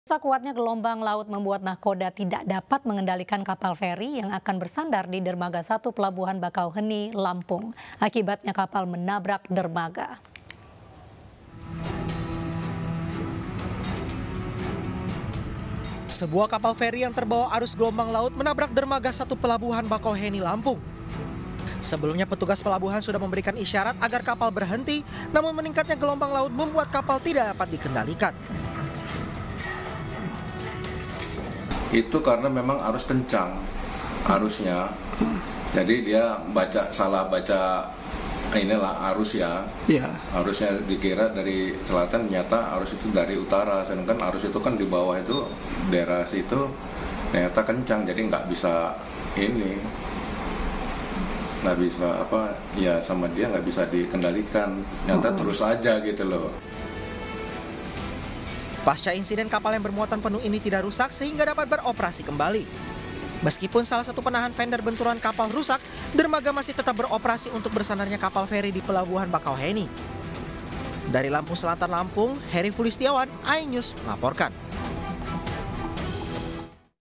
Kuatnya gelombang laut membuat nahkoda tidak dapat mengendalikan kapal feri yang akan bersandar di Dermaga 1 Pelabuhan Bakauheni, Lampung. Akibatnya kapal menabrak dermaga. Sebuah kapal feri yang terbawa arus gelombang laut menabrak dermaga 1 Pelabuhan Bakauheni, Lampung. Sebelumnya petugas pelabuhan sudah memberikan isyarat agar kapal berhenti, namun meningkatnya gelombang laut membuat kapal tidak dapat dikendalikan. Itu karena memang arus kencang, arusnya. Jadi dia salah baca arus ya. Arusnya dikira dari selatan, ternyata arus itu dari utara. Sedangkan arus itu kan di bawah itu, daerah situ ternyata kencang, jadi nggak bisa sama dia nggak bisa dikendalikan. Ternyata terus aja gitu loh. Pasca insiden kapal yang bermuatan penuh ini tidak rusak sehingga dapat beroperasi kembali. Meskipun salah satu penahan fender benturan kapal rusak, dermaga masih tetap beroperasi untuk bersandarnya kapal feri di Pelabuhan Bakauheni. Dari Lampung Selatan, Lampung, Heri Fulistiawan, iNews melaporkan.